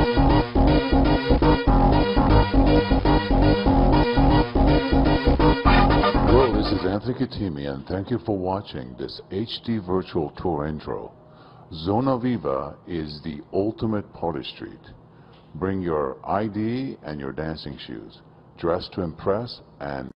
Hello, this is Anthony Katimi, and thank you for watching this HD virtual tour intro. Zona Viva is the ultimate party street. Bring your ID and your dancing shoes. Dress to impress and